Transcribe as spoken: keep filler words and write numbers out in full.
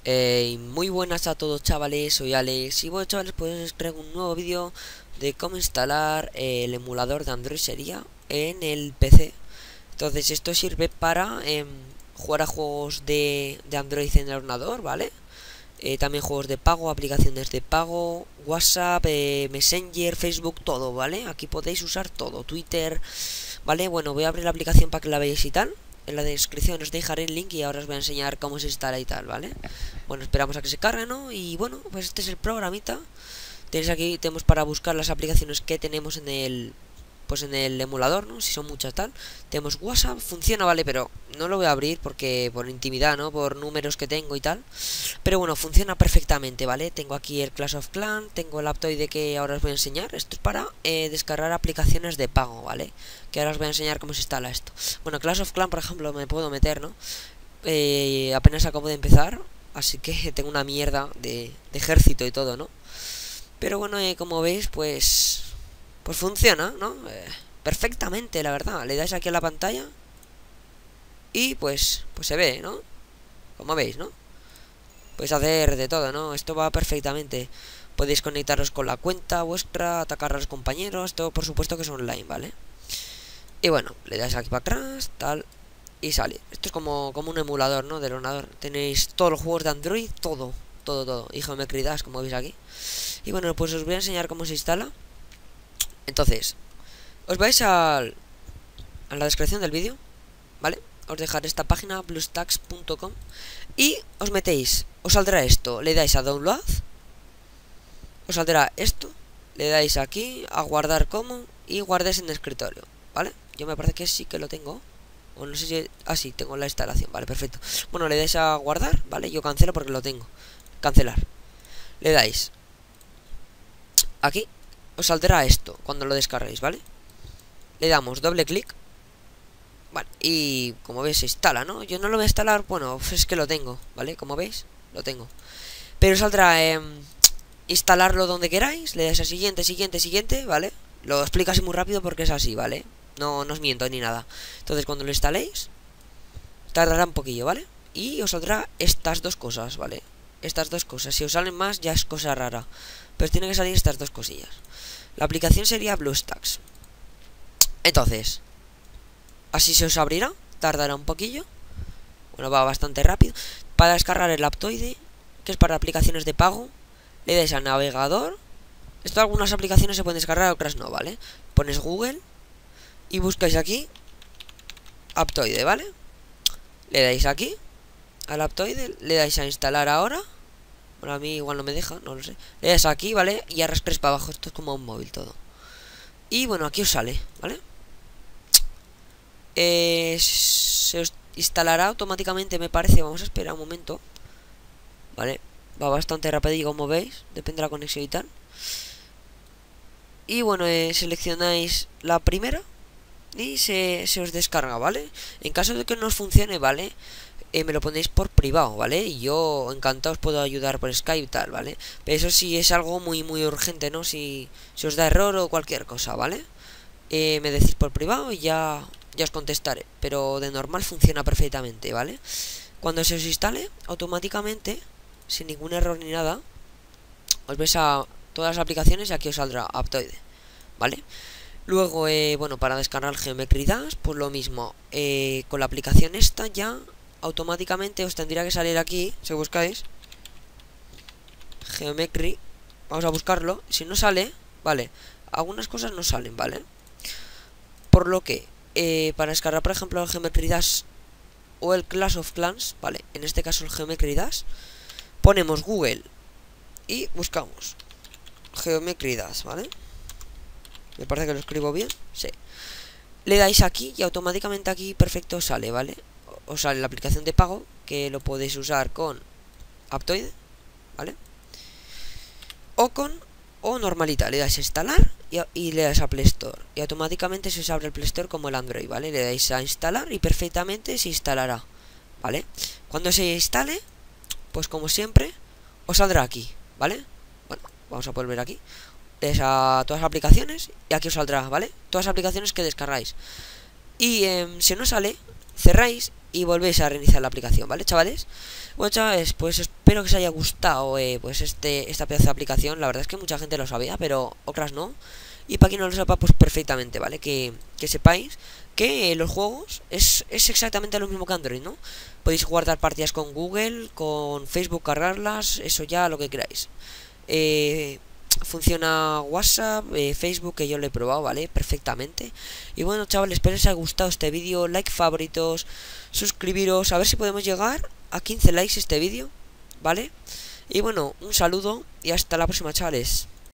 Eh, muy buenas a todos, chavales, soy Alex y bueno, chavales, pues os traigo un nuevo vídeo de cómo instalar eh, el emulador de Android sería en el P C. Entonces esto sirve para eh, jugar a juegos de, de Android en el ordenador, ¿vale? Eh, también juegos de pago, aplicaciones de pago, WhatsApp, eh, Messenger, Facebook, todo, ¿vale? Aquí podéis usar todo, Twitter, ¿vale? Bueno, voy a abrir la aplicación para que la veáis y tal. En la descripción os dejaré el link y ahora os voy a enseñar cómo se instala y tal, ¿vale? Bueno, esperamos a que se cargue, ¿no? Y bueno, pues este es el programita. Tenéis aquí, tenemos para buscar las aplicaciones que tenemos en el... Pues en el emulador, ¿no? Si son muchas tal. Tenemos WhatsApp, funciona, ¿vale? Pero no lo voy a abrir porque por intimidad, ¿no? Por números que tengo y tal. Pero bueno, funciona perfectamente, ¿vale? Tengo aquí el Clash of Clans, tengo el Aptoide que ahora os voy a enseñar. Esto es para eh, descargar aplicaciones de pago, ¿vale? Que ahora os voy a enseñar cómo se instala esto. Bueno, Clash of Clans, por ejemplo, me puedo meter, ¿no? Eh, apenas acabo de empezar, así que tengo una mierda de, de ejército y todo, ¿no? Pero bueno, eh, como veis, pues... Pues funciona, ¿no? Eh, perfectamente, la verdad. Le dais aquí a la pantalla y pues, pues se ve, ¿no? Como veis, ¿no? Podéis hacer de todo, ¿no? Esto va perfectamente. Podéis conectaros con la cuenta vuestra, atacar a los compañeros. Todo por supuesto que es online, ¿vale? Y bueno, le dais aquí para atrás, tal, y sale. Esto es como, como un emulador, ¿no? Del ordenador. Tenéis todos los juegos de Android, todo, todo, todo. Y Geometry Dash, como veis aquí. Y bueno, pues os voy a enseñar cómo se instala. Entonces, os vais a, a la descripción del vídeo, ¿vale? Os dejaré esta página, bluestacks punto com, y os metéis, os saldrá esto, le dais a download, os saldrá esto, le dais aquí a guardar como y guardes en el escritorio, ¿vale? Yo me parece que sí que lo tengo, o no sé si... Ah, sí, tengo la instalación, vale, perfecto. Bueno, le dais a guardar, ¿vale? Yo cancelo porque lo tengo. Cancelar. Le dais aquí. Os saldrá esto cuando lo descarguéis, ¿vale? Le damos doble clic. Vale, y como veis se instala, ¿no? Yo no lo voy a instalar, bueno, es que lo tengo, ¿vale? Como veis, lo tengo. Pero saldrá eh, instalarlo donde queráis. Le dais a siguiente, siguiente, siguiente, ¿vale? Lo explico así muy rápido porque es así, ¿vale? No, no os miento ni nada. Entonces cuando lo instaléis, tardará un poquillo, ¿vale? Y os saldrá estas dos cosas, ¿vale? Estas dos cosas. Si os salen más ya es cosa rara. Pero tienen que salir estas dos cosillas. La aplicación sería BlueStacks. Entonces, así se os abrirá. Tardará un poquillo. Bueno, va bastante rápido. Para descargar el Aptoide, que es para aplicaciones de pago, le dais al navegador. Esto algunas aplicaciones se pueden descargar, otras no, ¿vale? Pones Google y buscáis aquí Aptoide, ¿vale? Le dais aquí al Aptoide, le dais a instalar ahora. Bueno, a mí igual no me deja, no lo sé. Le das aquí, ¿vale? Y arrastréis para abajo. Esto es como un móvil todo. Y bueno, aquí os sale, ¿vale? Eh, se os instalará automáticamente, me parece. Vamos a esperar un momento. ¿Vale? Va bastante rápido, como veis. Depende de la conexión y tal. Y bueno, eh, seleccionáis la primera y se, se os descarga, ¿vale? En caso de que no os funcione, ¿vale? Eh, me lo ponéis por privado, ¿vale? Y yo encantado os puedo ayudar por Skype y tal, ¿vale? Pero eso sí es algo muy muy urgente, ¿no? Si, si os da error o cualquier cosa, ¿vale? Eh, me decís por privado y ya, ya os contestaré. Pero de normal funciona perfectamente, ¿vale? Cuando se os instale, automáticamente, sin ningún error ni nada, os ves a todas las aplicaciones y aquí os saldrá Aptoide, ¿vale? Luego, eh, bueno, para descargar Geometry Dash, pues lo mismo. Eh, con la aplicación esta ya automáticamente os tendría que salir aquí, si buscáis Geometry, vamos a buscarlo. Si no sale, vale, algunas cosas no salen, ¿vale? Por lo que, eh, para descargar, por ejemplo, el Geometry Dash o el Clash of Clans, vale, en este caso el Geometry Dash, ponemos Google y buscamos Geometry Dash, ¿vale? Me parece que lo escribo bien, sí. Le dais aquí y automáticamente aquí perfecto sale, ¿vale? Os sale la aplicación de pago, que lo podéis usar con Aptoide, ¿vale? O con, o normalita, le dais a instalar y, y le dais a Play Store. Y automáticamente se os abre el Play Store como el Android, ¿vale? Le dais a instalar y perfectamente se instalará, ¿vale? Cuando se instale, pues como siempre, os saldrá aquí, ¿vale? Bueno, vamos a volver aquí. Le dais a todas las aplicaciones y aquí os saldrá, ¿vale? Todas las aplicaciones que descargáis. Y eh, si no sale, cerráis y volvéis a reiniciar la aplicación, ¿vale, chavales? Bueno, chavales, pues espero que os haya gustado eh, pues este esta pedazo de aplicación. La verdad es que mucha gente lo sabía, pero otras no. Y para quien no lo sepa, pues perfectamente, ¿vale? Que, que sepáis que eh, los juegos es, es exactamente lo mismo que Android, ¿no? Podéis guardar partidas con Google, con Facebook, cargarlas, eso ya, lo que queráis. Eh, funciona WhatsApp, eh, Facebook, que yo lo he probado, ¿vale? Perfectamente. Y bueno, chavales, espero que os haya gustado este vídeo. Like, favoritos, suscribiros, a ver si podemos llegar a quince likes este vídeo, ¿vale? Y bueno, un saludo y hasta la próxima, chavales.